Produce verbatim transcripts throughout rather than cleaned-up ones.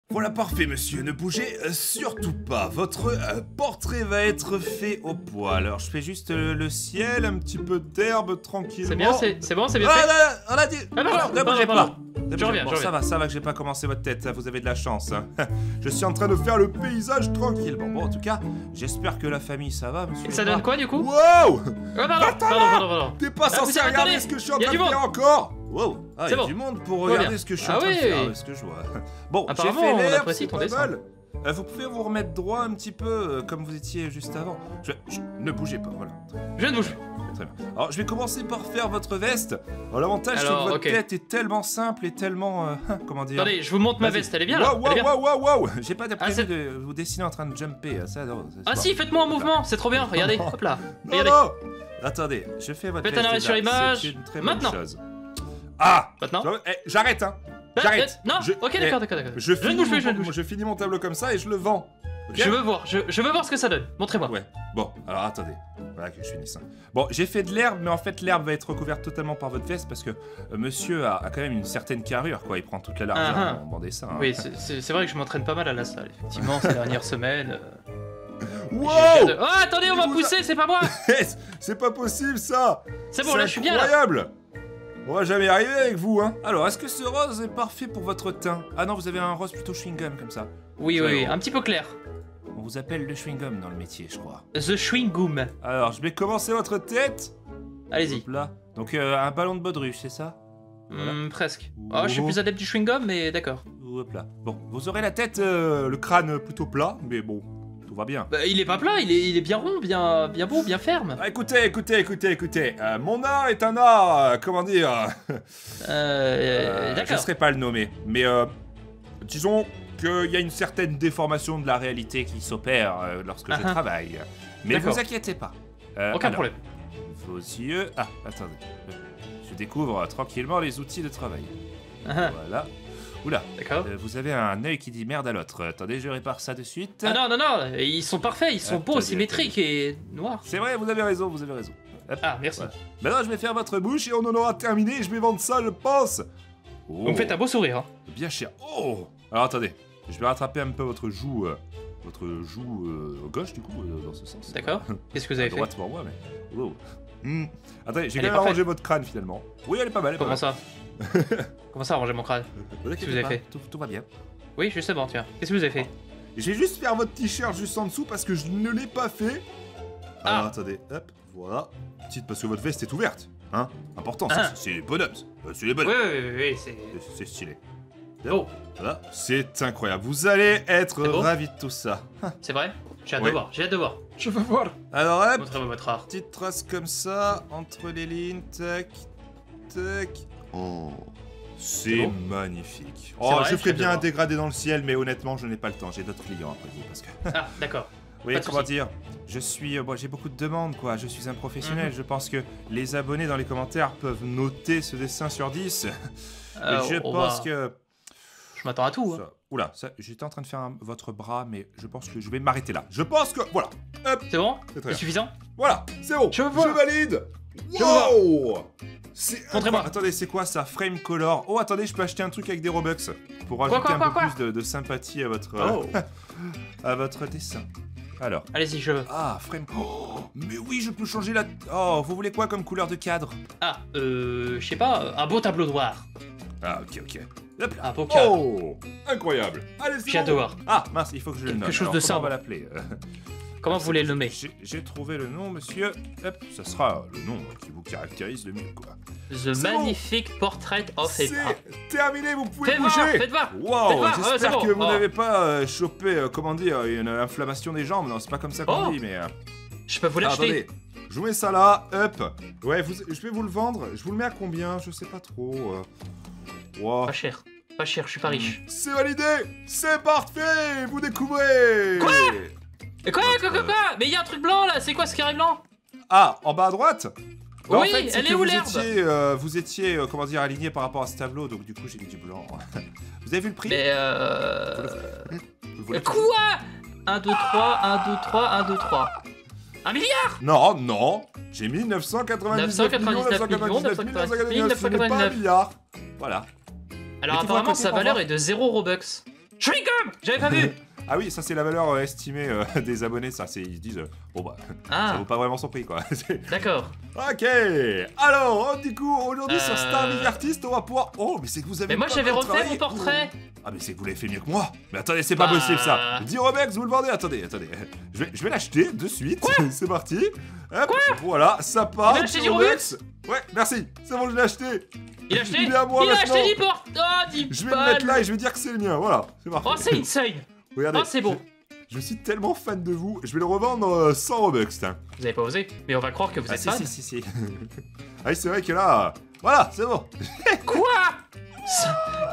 Voilà, parfait, monsieur. Ne bougez euh, surtout pas. Votre euh, portrait va être fait au poil. Alors, je fais juste euh, le ciel, un petit peu d'herbe, tranquillement. C'est bien, c'est bon, c'est bien ah, fait. là, on a dit... Ah, non, non, non, ne bougez non, pas. non. Ne Je bougez- reviens, bon, je ça reviens. va, ça va que j'ai pas commencé votre tête. Vous avez de la chance. Hein. Je suis en train de faire le paysage tranquillement. Bon, en tout cas, j'espère que la famille, ça va, monsieur. Et ça donne quoi, du coup? Wow. Oh, pardon, pardon, pardon, pardon. T'es pas Ah, censé vous regarder attendez. ce que je suis en Y a train du de monde. faire encore. Wow. Ah, il y C'est a bon. du monde pour Tout regarder bien. ce que je suis en Ah train de oui. faire, ce que je vois. Bon, j'ai Apparemment, fait on l'herbe, apprécie c'est ton pas dessin. mal. Euh, vous pouvez vous remettre droit un petit peu euh, comme vous étiez juste avant. Je... je- Ne bougez pas, voilà. Je ne bouge. Très bien. Alors, je vais commencer par faire votre veste. Alors, l'avantage, c'est que Alors, votre ok. tête est tellement simple et tellement... euh, comment dire... Attendez, je vous montre ma Vas-y. veste, elle est bien là. Waouh, Elle est bien. waouh, waouh, waouh, waouh. J'ai pas Ah, prévu c'est- de vous dessiner en train de jumper. Ça, non, c'est Ah pas- si, faites-moi un Hop là. mouvement, c'est trop bien, regardez, Non. hop là. Non, Regardez. non. Attendez, je fais votre Faites veste un arrêt déjà. sur image. C'est une très Maintenant. bonne chose. Ah. Maintenant. J'arrête- eh, J'arrête, hein. Ah, J'arrête. ah, Non, Je- ok, eh, d'accord, d'accord, d'accord. Je, Je ne finis bouge plus, mon- je ne bouge plus. je finis mon tableau comme ça et je le vends. Ok. Je veux voir, je, je veux voir ce que ça donne. Montrez-moi. Ouais. Bon, alors attendez. Voilà que je finisse. hein. Bon, j'ai fait de l'herbe, mais en fait l'herbe va être recouverte totalement par votre veste parce que euh, monsieur a, a quand même une certaine carrure, quoi. Il prend toute la largeur Ah, ah. dans mon dessin. hein. Oui, c'est- c'est c'est vrai que je m'entraîne pas mal à la salle, effectivement, ces dernières semaines. euh, Wow. j'ai déjà de- Oh, attendez, on Mais m'a vous poussé, c'est pas moi. C'est pas possible ça. C'est bon, là, je suis bien là. incroyable. On va jamais y arriver avec vous, hein. Alors, est-ce que ce rose est parfait pour votre teint? Ah non, vous avez un rose plutôt chewing-gum comme ça. Oui, oui, Ouais, oui, bon. un petit peu clair. On vous appelle le chewing-gum dans le métier, je crois. The Chewing Gum. Alors, je vais commencer votre tête. Allez-y. Hop là. Donc, euh, un ballon de baudruche, c'est ça? Voilà. Hmm, presque. Oh, je suis plus adepte du chewing gum, mais d'accord. Hop là. Bon, vous aurez la tête, euh, le crâne plutôt plat, mais bon, tout va bien. Bah, il est pas plat, il est, il est bien rond, bien, bien beau, bien ferme. Ah, écoutez, écoutez, écoutez, écoutez. euh, mon art est un art, euh, comment dire Euh, euh, Je d'accord. ne saurais pas le nommer, mais euh, disons qu'il y a une certaine déformation de la réalité qui s'opère euh, lorsque je Ah ah. travaille. Mais D'accord. vous inquiétez pas. Euh, Aucun alors, problème. Vos yeux... Ah, attendez. Je découvre euh, tranquillement les outils de travail. Ah, ah, Voilà. Oula, d'accord. euh, vous avez un œil qui dit merde à l'autre. Attendez, je répare ça de suite. Ah non, non, non, ils sont parfaits, ils sont beaux, Attendez, symétriques et noirs. C'est vrai, vous avez raison, vous avez raison. Hop. Ah, merci. Voilà. Maintenant, je vais faire votre bouche et on en aura terminé et je vais vendre ça, je pense. Oh, Vous me faites un beau sourire. Hein. bien cher. Oh. Alors, attendez. Je vais rattraper un peu votre joue... euh, votre joue euh, gauche, du coup, euh, dans ce sens. D'accord. Qu'est-ce que vous À avez fait? droite pour moi, mais... Wow. Hmm. Attendez, j'ai Elle quand est même parfaite. arrangé votre crâne, finalement. Oui, elle est pas mal, elle est pas Comment mal. ça Comment ça, arranger mon crâne? Vous Qu'est-ce que vous avez pas, fait tout, tout va bien. Oui, justement, tiens. Qu'est-ce que vous avez fait? Je vais juste faire votre t-shirt juste en dessous parce que je ne l'ai pas fait. Ah. Alors, attendez, hop, voilà. Petite, parce que votre veste est ouverte. Hein. Important, ça, Ah. c'est les bonhommes. Euh, C'est les Oui, bonhommes. oui, oui, oui, c'est... C'est- C'est stylé. Oh, Voilà, c'est incroyable. Vous allez être C'est beau ravis de tout ça. c'est vrai? J'ai hâte Oui. de voir, j'ai hâte de voir. Je veux voir. Alors, hop, Montrez-moi votre art. petite trace comme ça, entre les lignes, tac, tac. Oh, c'est beau magnifique. C'est Oh, vrai, je j'ai ferais hâte de bien un voir. dégradé dans le ciel, mais honnêtement, je n'ai pas le temps. J'ai d'autres clients après vous, parce que... Ah, d'accord. Oui, Pas de comment souci. dire, je suis, euh, bon, j'ai beaucoup de demandes, quoi. Je suis un professionnel. Mhm. Je pense que les abonnés dans les commentaires peuvent noter ce dessin sur dix. Euh, Et je on pense va- que... Je m'attends à tout. Hein. Ça- Oula, ça, j'étais en train de faire un- votre bras, mais je pense que je vais m'arrêter là. Je pense que... Voilà, hop, C'est bon? C'est très C'est bien. suffisant? voilà, c'est bon. Je veux voir. valide. Je veux voir. Wow. C'est Montrez-moi. incroyable. Attendez, c'est quoi ça? Frame color. Oh, attendez, je peux acheter un truc avec des Robux pour Quoi, ajouter quoi, un quoi, peu quoi plus de, de sympathie à votre, Oh. à votre dessin. Alors... Allez-y, je veux. Ah, frame... Oh, mais oui, je peux changer la... Oh, vous voulez quoi comme couleur de cadre? Ah, euh, je sais pas, euh, un beau tableau noir. Ah, ok, ok. Hop là. Un beau cadre. Oh, incroyable. Allez, c'est J'ai hâte bon. de voir. Ah, mince, il faut que je le Quelque nomme. chose Alors, de comment simple. on va l'appeler? Euh, Comment vous voulez le nommer? J'ai j'ai trouvé le nom, monsieur. Hop, ça sera le nom qui vous caractérise le mieux, quoi. The C'est bon. Magnifique Portrait of C'est Eva. terminé, vous pouvez Faites voir, bouger. faites voir. Faites Wow, voir, ouais, j'espère c'est bon. que vous Oh. n'avez pas euh, chopé, euh, comment dire, une inflammation des jambes. Non, c'est pas comme ça qu'on Oh. dit, mais... euh, Je peux vous ah, l'acheter. attendez, je vous mets ça là, hop. Ouais, vous- je vais vous le vendre. Je vous le mets à combien? Je sais pas trop. euh. Wow. Pas cher. Pas cher, je suis pas riche. C'est validé. C'est parfait. Vous découvrez. Quoi Et quoi, quoi, quoi, quoi? Mais il y a un truc blanc là, c'est quoi ce carré blanc? Ah, en bas à droite. Bah, en Oui, fait, c'est elle que est où vous l'herbe? étiez, euh, vous étiez, euh, comment dire, aligné par rapport à ce tableau, donc du coup j'ai mis du blanc. Vous avez vu le prix? Mais euh... Vous voulez- Quoi? un, deux, trois, un, deux, trois, un, deux, trois. Un milliard? Non, non. J'ai mis neuf cent quatre-vingt-dix-neuf millions, neuf cent quatre-vingt-dix-neuf neuf cent quatre-vingt-dix-neuf mille, neuf cent quatre-vingt-dix-neuf. Ce n'est pas un milliard. Voilà. Alors Mettez-vous à apparemment côté sa pour valeur voir. est de zéro Robux. Chewing-gum. J'avais pas vu. Ah oui, ça c'est la valeur euh, estimée euh, des abonnés, ça c'est ils se disent euh, bon bah Ah. ça vaut pas vraiment son prix quoi. D'accord. Ok. Alors du coup aujourd'hui Euh... sur Star League Artist on va pouvoir. Oh mais c'est que vous avez. Mais moi pas j'avais mal refait travaillé. mon portrait. Ah mais c'est que vous l'avez fait mieux que moi. Mais attendez c'est pas Bah. possible ça. dix Robux vous le vendez. Attendez attendez. Je vais je vais l'acheter de suite. C'est parti. Hop, Quoi voilà ça part. Il a acheté dix dix Robux. Ouais merci. C'est bon je l'ai acheté. Il a acheté. Il est à moi Il a maintenant. acheté dix portes. Oh dix Je vais le mettre là et je vais dire que c'est le mien. Voilà c'est parti. Oh c'est insane. Regardez. Oh c'est beau. Je, je suis tellement fan de vous. Je vais le revendre euh, cent Robux. Tiens. Vous avez pas osé. Mais on va croire que vous Ah, êtes si, fan. si, si, si. Ah oui, c'est vrai que là... Voilà, c'est bon. Quoi Ça- Ah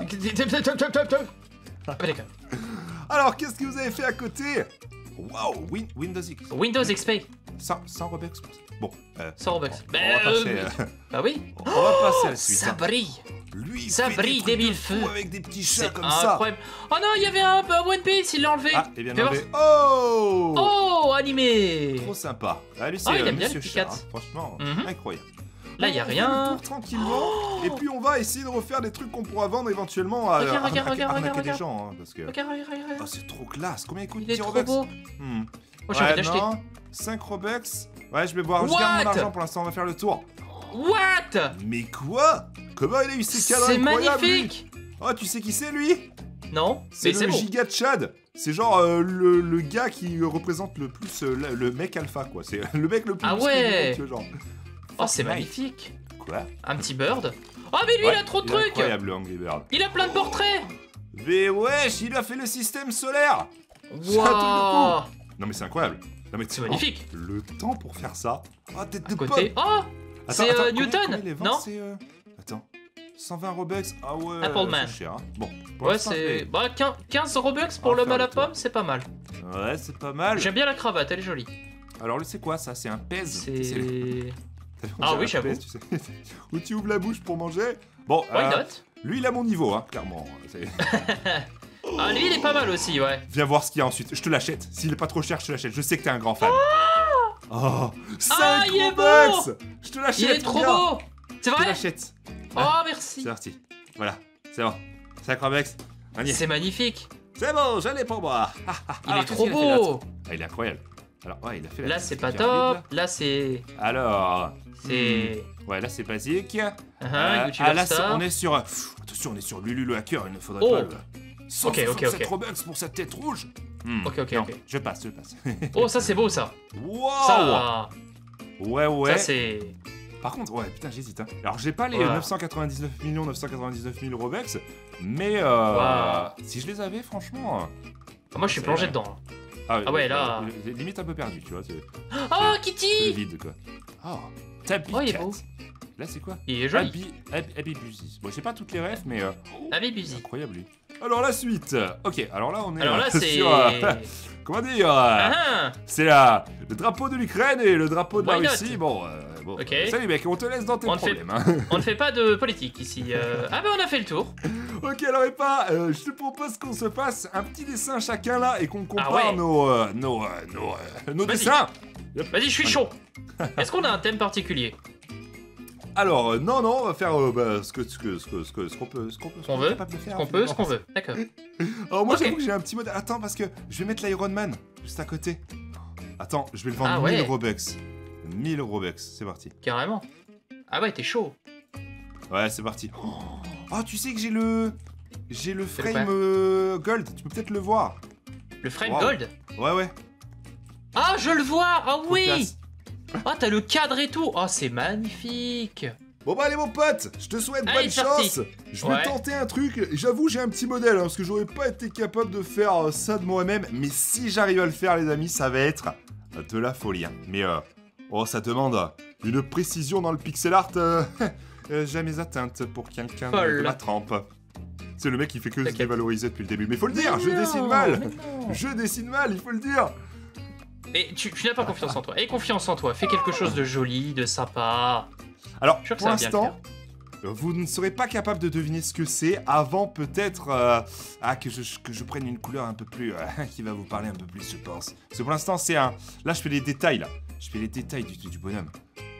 d'accord. Alors, qu'est-ce que vous avez fait à côté? Waouh, Win Windows X. Windows X P. cent, cent Robux pour ça. Bon, euh, cent Robux. on Bah, va passer, euh, euh, bah oui. on va passer à la suite. Ça hein. brille. Lui, il ça fait brille des, des trucs de mille fou feux. avec des petits chats C'est comme ça. incroyable. Oh non, il y avait un, un One Piece, il l'a enlevé. Ah, et bien Fais voir. enlevé. Oh, Oh, animé. trop sympa. Ah, lui, c'est Ah, il euh, aime bien Monsieur les petits Chat. cats. hein. Franchement, Mhm. incroyable. Là, il y a On fait rien. le tour tranquillement. Et puis, on va essayer de refaire des trucs qu'on pourra vendre éventuellement à Regarde, à regarde, arnaquer- regarde, arnaquer regarde, des regarde. gens. hein, parce que... Regarde, regarde, regarde. Oh, c'est trop classe. Combien il coûte Il est dix trop Robux? beau. Hmm. Moi, j'ai envie Ouais, d'acheter. non, cinq Robux. Ouais, je vais boire. Je garde mon What? argent pour l'instant, on va faire le tour. What? Mais quoi? Comment il a eu ces cadres C'est incroyables lui? magnifique. Oh, tu sais qui c'est lui? Non, C'est mais c'est le bon. Giga Chad. C'est genre euh, le, le gars qui représente le plus euh, le, le mec alpha quoi. C'est le mec le plus Ah musclé du ouais. monde, tu vois, genre. Oh, c'est Fortnite. magnifique. Quoi? Un petit bird. Oh, mais lui, Ouais, il a trop de il est trucs. Incroyable le Angry Bird. Il a plein de portraits. Mais wesh, il a fait le système solaire. C'est un truc de Waouh. Non mais c'est incroyable. Non mais C'est magnifique. Oh, le temps pour faire ça. Oh tête de À pomme. côté. Oh, Attends, c'est attends, euh, combien- Newton, combien les ventes, non? c'est, euh, Attends, cent vingt Robux. Ah ouais, Apple c'est Man. cher. Hein. Bon, pour Ouais, l'instant, je c'est. l'ai. Bah, quinze quinze Robux pour On va l'homme faire à la le tour. pomme, c'est pas mal. Ouais, c'est pas mal. J'aime bien la cravate, elle est jolie. Alors, c'est quoi ça? C'est un pèse. C'est. On Ah dirait oui, un j'avoue. pèse, tu sais. Où tu ouvres la bouche pour manger. Bon, Why euh, not? lui, il a mon niveau, hein, clairement. C'est- Ah, lui, il est pas mal aussi, ouais. Viens voir ce qu'il y a ensuite. Je te l'achète. S'il est pas trop cher, je te l'achète. Je sais que t'es un grand fan. Oh, cinq il est Robux. Je te l'achète. Il est trop mon gars. beau. C'est Je te vrai? l'achète. Oh, C'est merci. parti. Voilà, c'est bon. cinq Robux. On y est. C'est magnifique. C'est bon, j'en ai pour moi. Ah, ah, Il alors, est qu'est-ce trop qu'il a fait là beau. Ah, il est incroyable. Alors, ouais, il a fait la Là, petite c'est pas pyramide, top. Là, c'est. là. Alors, C'est. hmm, ouais, là c'est basique. Uh-huh, Euh, YouTuber ah, là, c'est- Star. on est sur. euh, pff, attention, on est sur Lulu le hacker. Il ne faudrait Oh. pas le. cent Ok, ok, soixante-sept ok. Robux pour cette tête rouge. Hmm, Ok, ok, non, ok. Je passe, je passe. Oh, ça, c'est beau, ça. Waouh. Ça, Ouais, ouais. ça c'est. Par contre, ouais, putain, j'hésite. Hein. Alors, j'ai pas les Ouais. neuf cent quatre-vingt-dix-neuf millions neuf cent quatre-vingt-dix-neuf mille Robux, mais euh, Waouh. si je les avais, franchement. euh, Ah, moi, je suis C'est- plongé dedans. là. Ah, Ah ouais, euh, là. euh, Limite un peu perdu, tu vois. C'est Oh, le Kitty. vide, quoi. Oh, Tabby Oh, il est Cat. beau. Là, c'est quoi? Il est joli. Abby, Abby, Abby Busy. Bon, j'ai pas toutes les refs, mais euh, Abby Busy. incroyable, lui. Alors, la suite. Ok, alors là, on est Alors là, euh, c'est. sur... euh, comment dire euh, Ah, ah. C'est la- le drapeau de l'Ukraine et le drapeau de la Why not? Russie. Bon, euh, bon. Ok. Salut, mec, on te laisse dans tes On ne fait- problèmes. Hein. On ne fait pas de politique ici. euh. Ah, bah, on a fait le tour. Ok, alors et pas, euh, je te propose qu'on se fasse un petit dessin chacun là et qu'on compare Ah ouais. nos, euh, nos, euh, nos, euh, nos Vas-y. dessins. Vas-y, je suis chaud. Est-ce qu'on a un thème particulier? Alors, euh, non, non, on va faire euh, bah, ce que ce que ce que ce que ce qu'on peut ce qu'on peut Ce qu'on est veut, capable de faire. Ce qu'on peut, ce qu'on veut. D'accord. Alors moi Ok. j'avoue que j'ai un petit modèle. Attends parce que je vais mettre l'Iron Man juste à côté. Attends, je vais le vendre Ah ouais. mille Robux. mille Robux, c'est parti. Carrément. Ah ouais, t'es chaud. Ouais, c'est parti. Oh, tu sais que j'ai le j'ai le C'est le frame quoi euh, gold, tu peux peut-être le voir. Le frame Wow. gold. Ouais ouais. Ah, je le vois. Ah Trop oui. classe. Ah, t'as le cadre et tout. Oh, c'est magnifique. Bon bah allez mon pote, je te souhaite Allez, bonne c'est parti. chance. Je vais Ouais. tenter un truc. J'avoue j'ai un petit modèle hein, parce que j'aurais pas été capable de faire euh, ça de moi-même. Mais si j'arrive à le faire les amis, ça va être euh, de la folie. hein. Mais euh, oh ça demande une précision dans le pixel art euh, euh, jamais atteinte pour quelqu'un de, Folle. de ma trempe. C'est le mec qui fait que se T'inquiète. dévaloriser depuis le début. Mais faut le dire, Mais je non, dessine mal. mais non. Je dessine mal, il faut le dire. Mais tu, tu n'as pas confiance en toi. Aie confiance en toi. Fais quelque chose de joli, de sympa. Alors, Je suis sûr que pour ça va bien le l'instant, vous ne serez pas capable de deviner ce que c'est avant peut-être euh, ah, que, je, que je prenne une couleur un peu plus... euh, qui va vous parler un peu plus, je pense. Parce que pour l'instant, c'est un... Là, je fais les détails, là. Je fais les détails du, du bonhomme.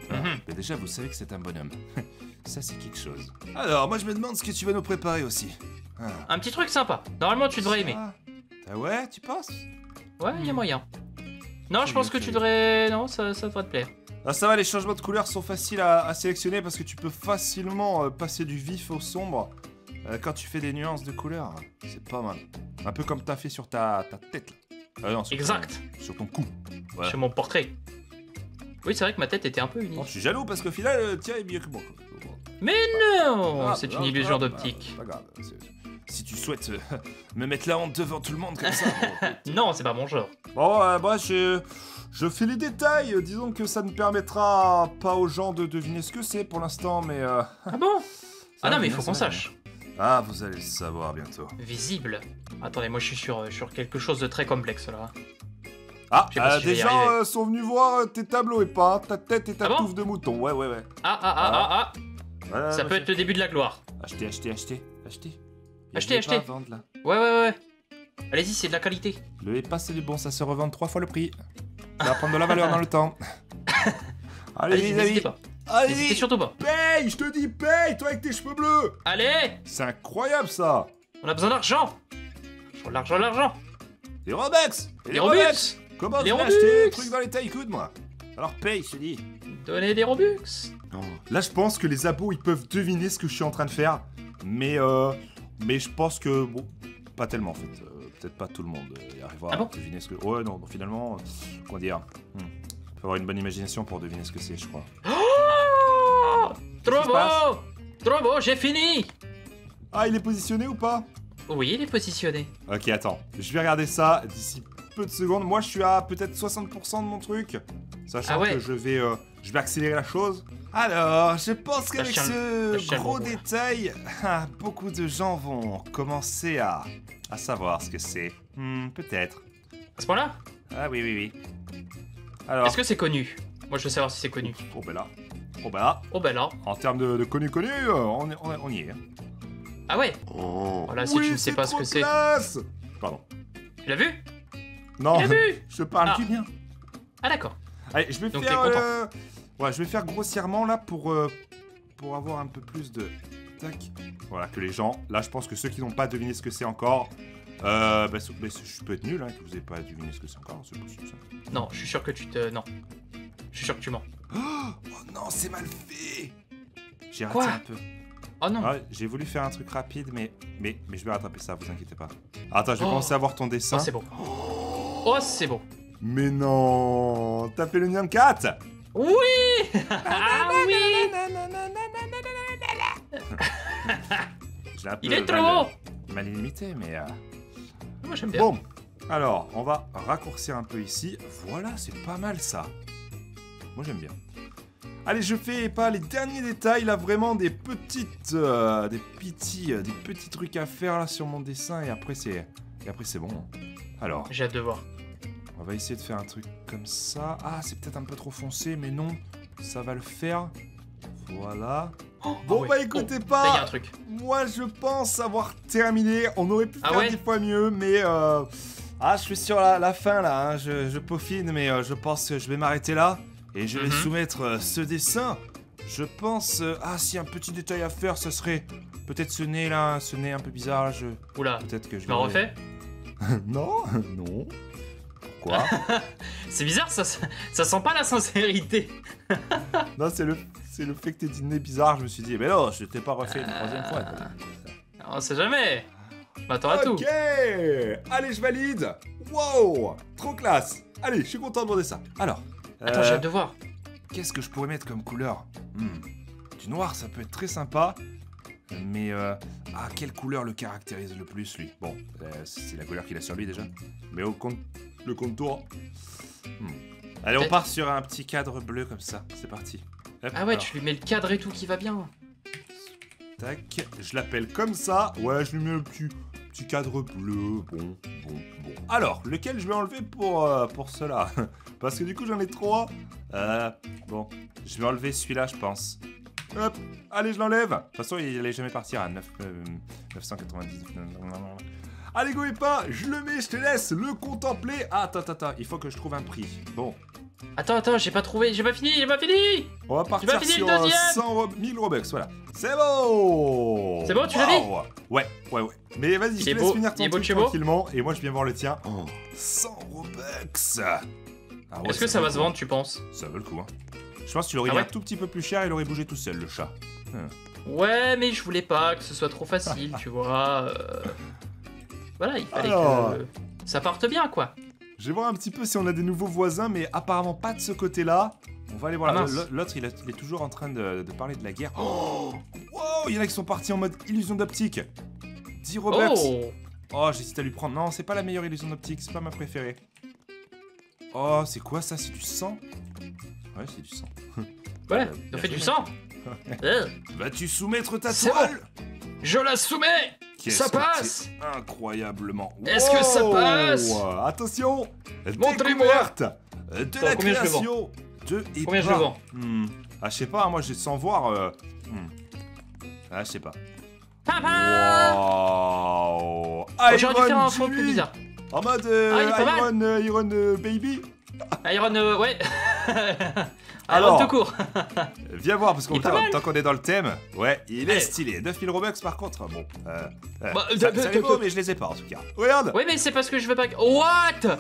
Ah, Mhm. mais déjà, vous savez que c'est un bonhomme. Ça, c'est quelque chose. Alors, moi, je me demande ce que tu vas nous préparer aussi. Ah. Un petit truc sympa. Normalement, tu devrais aimer. Ah, ah ouais, tu penses? Ouais, il y a moyen. Non, je Curieux, pense que tu curieux. devrais... Non, ça, ça devrait te plaire. Ah, ça va, les changements de couleurs sont faciles à, à sélectionner parce que tu peux facilement euh, passer du vif au sombre euh, quand tu fais des nuances de couleurs. C'est pas mal. Un peu comme t'as fait sur ta, ta tête. Là. Ah non, sur Exact. ton- sur ton cou. Voilà. Sur mon portrait. Oui, c'est vrai que ma tête était un peu Oh, unique. je suis jaloux parce qu'au final, euh, tiens, il est mieux que moi. Mais non, Ah, c'est bah, une illusion bah, d'optique. bah, Pas grave. c'est- Si tu souhaites euh, me mettre la honte devant tout le monde comme ça. bon. Non, c'est pas mon genre. Bon, euh, bah, je, je fais les détails. Euh, Disons que ça ne permettra pas aux gens de deviner ce que c'est pour l'instant, mais. euh, Ah bon? Ah non, mais il faut ça qu'on va sache. Ah, vous allez le savoir bientôt. Visible. Attendez, moi je suis sur, sur quelque chose de très complexe là. Ah, Je sais pas euh, si je vais des y gens arriver. euh, sont venus voir euh, tes tableaux et pas hein, ta tête et ta Ah bon touffe de mouton. Ouais, ouais, ouais. Ah ah ah ah ah, Voilà, ça moi, peut je- être le début de la gloire. Acheter, acheter, acheter, acheter. Y a Acheter, des acheter. pas à vendre, là. Ouais ouais ouais. Allez-y, c'est de la qualité. Le pas c'est du bon, ça se revend trois fois le prix. Ça va prendre de la valeur dans le temps. Allez, Allez-y, les n'hésitez amis. pas. N'hésitez Allez, surtout pas. paye, je te dis, paye, toi avec tes cheveux bleus. Allez, C'est incroyable ça. on a besoin d'argent. L'argent, l'argent, l'argent. Les Robux. Et Les Robux. Comment Les tu vas acheter des Robux. trucs dans les tailles coudes, moi? Alors paye, je te dis. Donnez des Robux. Là, je pense que les abos, ils peuvent deviner ce que je suis en train de faire. Mais, euh, mais je pense que, bon, pas tellement en fait. Euh, Peut-être pas tout le monde euh, y arrivera Ah à bon deviner ce que. Ouais, non, bon, finalement, euh, comment dire. Hmm. Faut avoir une bonne imagination pour deviner ce que c'est, je crois. Oh, trop qui se passe beau. Trop beau, j'ai fini. Ah, il est positionné ou pas? Oui, il est positionné. Ok, attends. Je vais regarder ça d'ici peu de secondes. Moi, je suis à peut-être soixante pour cent de mon truc. Sachant Ah ouais. que je vais, euh, je vais accélérer la chose. Alors, je pense qu'avec tiens le- ce là, je tiens le gros bon bout, là. détail, ah, beaucoup de gens vont commencer à, à savoir ce que c'est. Hmm, peut-être. À ce point-là, Ah oui, oui, oui. Alors, est-ce que c'est connu? Moi, je veux savoir si c'est connu. oh ben là, oh ben là, Oh ben là. en termes de, de connu connu, euh, on, est- on, est- on y est. hein. Ah ouais, Oh. Voilà, si tu ne sais pas ce trop que c'est. classe. Pardon. tu l'as vu? Non, Tu l'as vu? je te parle Ah. du bien. Ah d'accord. Allez, je vais Donc, faire. t'es content. euh, Ouais, je vais faire grossièrement là pour euh, pour avoir un peu plus de tac. Voilà que les gens. Là, je pense que ceux qui n'ont pas deviné ce que c'est encore, euh, bah, c'est- bah, c'est- je peux être nul, hein, que vous n'ayez pas deviné ce que c'est encore. C'est possible ça. Non, je suis sûr que tu te... Non. Je suis sûr que tu mens. Oh non, c'est mal fait. J'ai raté Quoi un peu. Oh non. Ah, j'ai voulu faire un truc rapide, mais mais mais je vais rattraper ça. Vous inquiétez pas. Attends, je vais Oh. commencer à voir ton dessin. Oh, c'est beau. Oh, c'est beau. Mais non, t'as fait le Nyan quatre. Oui. Ah oui. Je l'ai un peu Il est trop mal, beau. mal limité, mais. euh, Moi, j'aime bien. Bon, alors, on va raccourcir un peu ici. Voilà, c'est pas mal ça. Moi, j'aime bien. Allez, je fais pas les derniers détails, là, vraiment des petites... euh, des petits... euh, des petits trucs à faire, là, sur mon dessin, et après, c'est... Et après, c'est bon. Alors, J'ai hâte de voir. on va essayer de faire un truc comme ça. Ah, c'est peut-être un peu trop foncé, mais non, ça va le faire. Voilà. Oh, Bon, ah ouais. bah, écoutez Oh, là, il y a pas. un truc. Moi, je pense avoir terminé. On aurait pu Ah faire ouais dix fois mieux, mais... euh, Ah, je suis sur la, la fin, là. hein. Je, je peaufine, mais euh, je pense que je vais m'arrêter là. Et je vais Mhm. soumettre euh, ce dessin. Je pense... euh, Ah, si, un petit détail à faire, ce serait... Peut-être ce nez, là. Ce nez un peu bizarre, je... Oula. Peut-être que je Tu m'as refait? Non, non. Pourquoi? C'est bizarre, ça, ça, ça sent pas la sincérité. Non, c'est le... C'est le fait que t'aies dit nez bizarre, je me suis dit, mais non, je t'ai pas refait une troisième fois. On sait jamais. Je m'attends à tout. Ok. Allez, je valide. Wow, trop classe. Allez, je suis content de demander ça. Alors, Attends, euh, j'ai hâte de voir. qu'est-ce que je pourrais mettre comme couleur? Hmm, Du noir, ça peut être très sympa. Mais, euh, ah, quelle couleur le caractérise le plus, lui? Bon, euh, c'est la couleur qu'il a sur lui, déjà. Mais au compte, le contour... Hmm. Allez, on Peut-être- part sur un petit cadre bleu, comme ça. C'est parti. Hop, Ah ouais, alors, tu lui mets le cadre et tout qui va bien. tac, je l'appelle comme ça. Ouais, je lui mets un petit, petit cadre bleu. Bon, bon, bon. Alors, lequel je vais enlever pour, euh, pour cela? Parce que du coup, j'en ai trois. Euh, bon, je vais enlever celui-là, je pense. Hop, allez, je l'enlève. De toute façon, il allait jamais partir à neuf, euh, neuf cent quatre-vingt-dix-neuf. Allez, go et pas, je le mets, je te laisse le contempler. Ah, attends, attends, attends, il faut que je trouve un prix. Bon, Attends, attends, j'ai pas trouvé, j'ai pas fini, j'ai pas fini. On va J'ai partir pas fini sur le euh, deuxième. cent ro- mille Robux, voilà. C'est bon. C'est bon, tu l'as Wow. Ouais, ouais, ouais. Mais vas-y, je Il te est laisse beau, finir il ton est beau de truc chez beau. tranquillement, et moi je viens voir le tien. Oh, cent Robux. Ah ouais, Est-ce que ça vaut va le se coup. vendre, tu penses? Ça vaut le coup, hein. Je pense que tu l'aurais Ah mis ouais un tout petit peu plus cher, il aurait bougé tout seul, le chat. Ouais, mais je voulais pas que ce soit trop facile, tu vois. euh, Voilà, il fallait Alors. que ça parte bien, quoi. Je vais voir un petit peu si on a des nouveaux voisins, mais apparemment pas de ce côté-là. On va aller voir. Ah, là. mince. L'autre, il, a- il est toujours en train de, de parler de la guerre. Oh, wow, il y en a qui sont partis en mode illusion d'optique. dix Robux. Oh, Oh, j'hésite à lui prendre. Non, c'est pas la meilleure illusion d'optique, c'est pas ma préférée. Oh, c'est quoi ça? C'est du sang? Ouais, c'est du sang. ouais, Euh, ça bien fait fait, du mec. sang. Euh, Vas-tu soumettre ta C'est toile? Je la soumets. Qu'est-ce Ça que passe. c'est incroyablement. Est-ce que ça Wow. passe? Attention. Montrez-moi. Découverte de Attends, la combien je le création de et Combien je pas. le vends? Hmm. Ah, je sais pas, moi, j'ai sans voir. euh, hmm. Ah, je sais pas. Papa. Wow. Oh, J'aurais dû faire Iron un fond plus Jimmy. bizarre. En mode euh, Ah, il est pas mal. Iron, euh, Iron euh, Baby. Iron, euh, ouais. Alors. Iron tout court. Viens voir, parce Il est qu'on pas mal. tant qu'on est dans le thème. Ouais, il est Allez. stylé. neuf mille Robux par contre, bon. Euh, euh, Bah, ça, de- ça de- les vaut, de- mais je les ai pas en tout cas. Regarde. Ouais, mais c'est parce que je veux pas. que- What?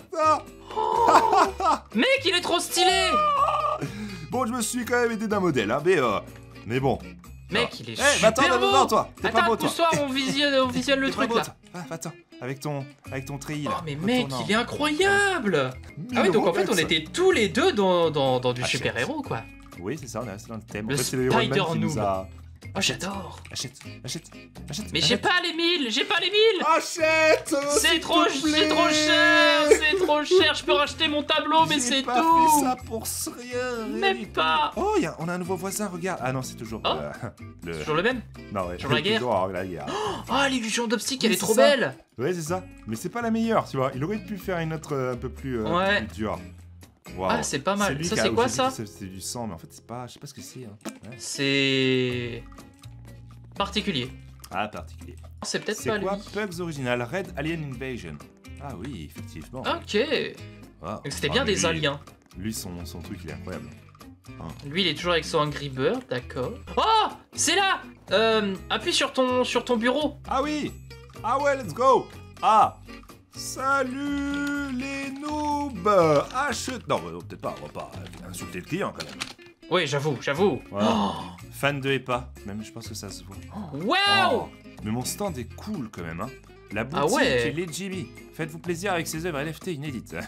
Ah. Mec, il est trop stylé. Bon, je me suis quand même aidé d'un modèle, hein, mais euh, mais bon. Mec, il est Eh, va t'en super dedans, beau. toi. T'es pas Attends, beau, toi. pousse-toi, on visionne, on visionne le T'es pas truc beau, là. toi. Ah, va-t'en, avec ton, avec ton treillis là. Oh mais mec, Retourne en- il est incroyable. Ah ouais, donc en fait on était tous les deux dans, dans, dans du Achète. super-héros quoi. Oui, c'est ça, on est resté dans le thème. Le en fait, c'est le Iron Man qui Spider-Noob. nous a... Oh j'adore. Achète, achète, achète. Mais j'ai achète. pas les mille, j'ai pas les mille. Achète euh, C'est s'il trop, te c'est plaît. trop cher, c'est trop cher. Je peux racheter mon tableau, mais J'ai c'est pas tout. fait ça pour rien. Même rien. pas. Oh, y a, on a un nouveau voisin, regarde. Ah non, c'est toujours Oh. euh, le... Toujours le même. Non, ouais, toujours la guerre. toujours la guerre. Oh l'illusion d'optique, elle Oui, est c'est trop ça. belle. Ouais, c'est ça. Mais c'est pas la meilleure, tu vois. Il aurait pu faire une autre euh, un peu plus, euh, Ouais. plus dure. Wow. Ah c'est pas mal. lui Ça qui a- c'est quoi j'ai dit ça? que c'est- C'est du sang, mais en fait c'est pas, je sais pas ce que c'est. Hein. Ouais. C'est particulier. Ah, particulier. C'est peut-être C'est pas quoi lui. Pugs Original Red Alien Invasion. Ah oui, effectivement. Ok. Wow. Donc c'était Ah, bien mais des lui- aliens. Lui, son, son truc, il est incroyable. Lui, il est toujours avec son Angry Bird, d'accord. Oh, c'est là. Euh, appuie sur ton sur ton bureau. Ah oui. Ah ouais, let's go. Ah. Salut les noobs. Achète. Non, bah, peut-être pas, on va pas euh, insulter le client quand même. Oui, j'avoue, j'avoue. Voilà. Fan de E P A, même je pense que ça se voit. Oh, wow. Oh. Mais mon stand est cool quand même, hein. La boutique Ah ouais. est legit. Faites-vous plaisir avec ses œuvres N F T inédites.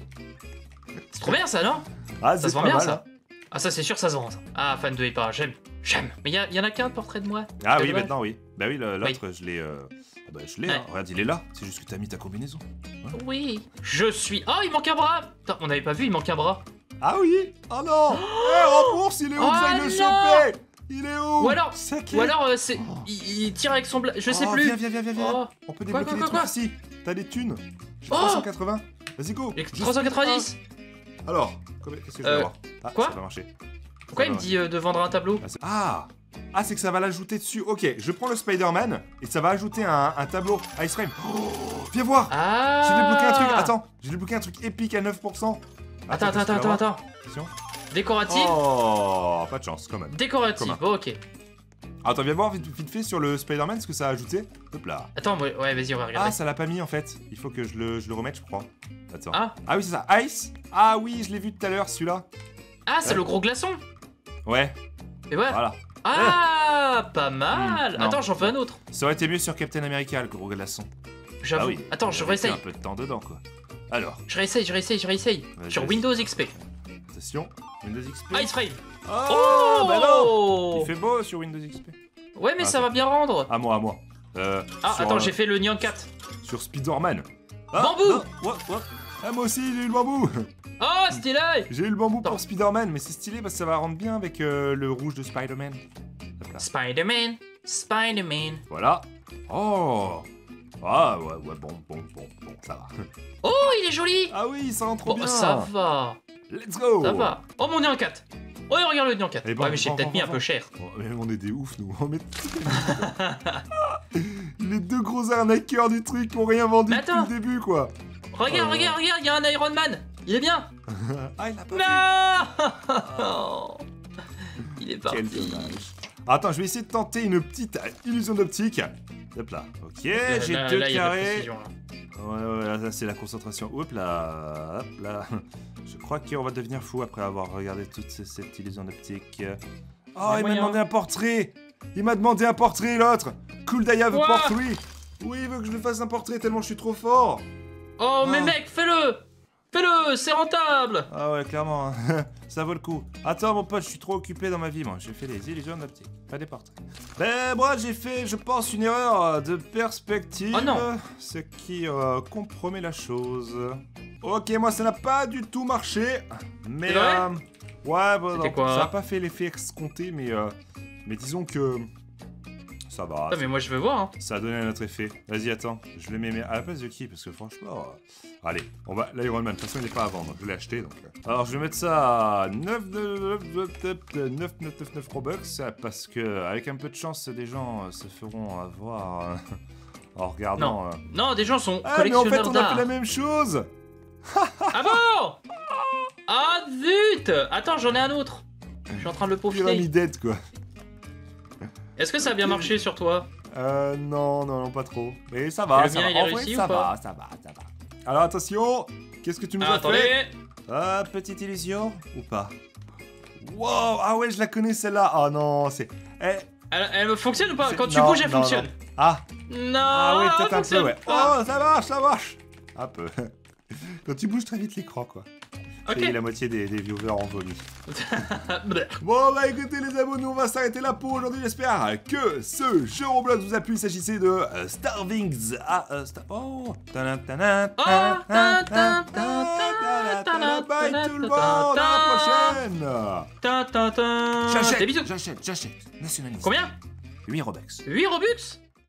C'est trop bien ça, non? Ah, Ça c'est se vend pas bien mal, ça. hein. Ah ça c'est sûr ça se vend ça. Ah fan de Epa, j'aime, j'aime. Mais il y, y en a qu'un portrait de moi. Ah C'est oui, dommage. maintenant oui. Bah oui, le- l'autre, je l'ai. Euh... ah Bah, je l'ai, Ouais. hein. Regarde, il est là. C'est juste que t'as mis ta combinaison. Oui. Je suis. Oh il manque un bras. Putain, on n'avait pas vu, il manque un bras. Ah oui. Oh non. Eh, rembourse, il est où Oh que j'aille le non. choper? Il est où? Ou alors- Saqué. Ou alors euh, c'est, Oh. il, il tire avec son bla... Je sais Oh, plus. Viens, viens, viens, viens, viens. Oh. On peut Quoi, débloquer quoi, des quoi, trucs quoi ici. T'as des thunes. J'ai Oh. trois cent quatre-vingts. Vas-y, go. Et trois cent quatre-vingt-dix. Alors, combien- qu'est-ce que je vais Euh, avoir? Ah, quoi ça va marcher. Pourquoi Ça il me va dit euh, de vendre un tableau? Ah, c'est- Ah Ah, c'est que ça va l'ajouter dessus. Ok, je prends le Spider-Man et ça va ajouter un, un tableau Ice Frame. Oh, viens voir. Ah. J'ai débloqué un truc. Attends, j'ai débloqué un truc épique à neuf pour cent. Attends, attends, qu'est-ce que tu attends, vas attends, voir attends. Attention. Décoratif. Oh, pas de chance quand même. Décoratif. Commun. Bon, ok. Attends, viens voir vite, vite fait sur le Spider-Man ce que ça a ajouté. Hop là. Attends, ouais, ouais, vas-y, on va Ah, regarder. ça l'a pas mis en fait. Il faut que je le, je le remette, je crois. Attends. Ah. Ah oui, c'est ça. Ice. Ah oui, je l'ai vu tout à l'heure celui-là. Ah, c'est Ouais. le gros glaçon. Ouais, Et ouais. voilà. Ah, pas mal. Hmm, non. Attends, j'en veux un autre. Ça aurait été mieux sur Captain America, le gros glaçon. J'avoue. Ah oui. Attends, je J'avais fait réessaye. un peu de temps dedans quoi. Alors, Je réessaye, je réessaye, je réessaye. Vas-y, Sur vas-y. Windows X P. attention. Windows X P. Ice Frame. Oh, bah non. Il fait beau sur Windows X P. Ouais, mais Ah, ça ça- va bien rendre. À moi, à moi. Euh, Ah, sur, attends, euh, j'ai fait le Nyan quatre. Sur Spider-Man. Ah, Bambou. non, ouais, ouais. Ah, moi aussi, j'ai eu le bambou. Oh, stylé. J'ai eu le bambou Attends. pour Spider-Man, mais c'est stylé parce que ça va rendre bien avec euh, le rouge de Spider-Man. Hop là. Spider-Man. Spider-Man. Voilà. Oh. Ah, ouais, ouais, bon, bon, bon, bon, ça va. Oh, il est joli. Ah oui, ça rend trop Bon, bien. ça va. Let's go. Ça va. Oh, mon Nyan quatre. Oh, regarde le Nyan quatre. Eh ben, Ouais, mais j'ai vends, peut-être vends, mis un vends, peu vends. cher. Oh, mais on est des oufs, nous. On met... Les deux gros arnaqueurs du truc qui ont rien vendu Mais depuis attends. le début, quoi. Regarde, Oh. regarde, regarde, il y a un Iron Man. Il est bien. Ah, il l'a pas Non. Il est fait. Quel parti. dommage. Attends, je vais essayer de tenter une petite illusion d'optique. Hop là. Ok, Là, j'ai là, deux là, il y a de la carrés. précision, là. Ouais, ouais, ouais, là, c'est la concentration. Hop là. Hop là. Je crois qu'on va devenir fou après avoir regardé toute ce- cette illusion d'optique. Oh, il m'a moyen. demandé un portrait. Il m'a demandé un portrait, l'autre. Cool Daya veut Quoi? portrait. Oui, il veut que je lui fasse un portrait tellement je suis trop fort. Oh, mais Ah. mec, fais-le. Fais-le, c'est rentable. Ah ouais, clairement, hein. Ça vaut le coup. Attends, mon pote, je suis trop occupé dans ma vie, moi. J'ai fait des illusions d'optique, pas des portraits. Ben, moi, j'ai fait, je pense, une erreur euh, de perspective. Oh non. Ce qui euh, compromet la chose. Ok, moi, ça n'a pas du tout marché. Mais, C'est vrai euh, ouais, bon, C'était non, quoi? ça n'a pas fait l'effet escompté, mais, euh, mais disons que ça va. Ah, mais moi, je veux voir. Hein. Ça a donné un autre effet. Vas-y, attends. Je le mets mais à la place de qui? Parce que franchement... euh, Allez, on va... l'Iron Man, de toute façon, il n'est pas à vendre. Je l'ai acheté, donc... euh. Alors, je vais mettre ça à neuf neuf neuf Robux, parce que, avec un peu de chance, des gens euh, se feront avoir euh, en regardant... euh. Non, des gens sont Ah, mais en fait, collectionneurs on a fait d'art. la même chose. Ah bon? Ah zut! Attends, j'en ai un autre. Je suis en train de le profiter. Pyramidette, quoi. Est-ce que ça a bien marché sur toi? Euh, non, non, non, pas trop. Mais ça va, Et le ça mien, va. il est En vrai, réussi ça ou pas va, ça va, ça va. Alors, attention. Qu'est-ce que tu nous Ah, as attendez. fait? Ah, petite illusion ou pas? Wow, ah ouais, je la connais celle-là. Oh non, c'est... Eh, Elle, elle fonctionne ou pas? c'est- Quand tu non, bouges, elle non, fonctionne. non. Ah, Non, ah oui, elle peut-être un peu, fonctionne ouais. pas. Oh, ça marche, ça marche. Un peu. Quand tu bouges très vite l'écran, quoi. Ok. Et la moitié des, des viewers en vomi. Bleh. Bon, bah écoutez les abonnés, on va s'arrêter là pour aujourd'hui. J'espère que ce jeu Roblox vous a plu. Il s'agissait de euh, Starvings. Ah, euh, Star... Oh, tana, tana, Oh, tana, ta, tana, ta, tana, ta, tana. ta, Bye ta, tout le ta, monde, ta, à la prochaine. Ta, ta, ta. Des J'achète, bisous. j'achète, j'achète. Nationaliste. Combien? huit Robux. huit Robux?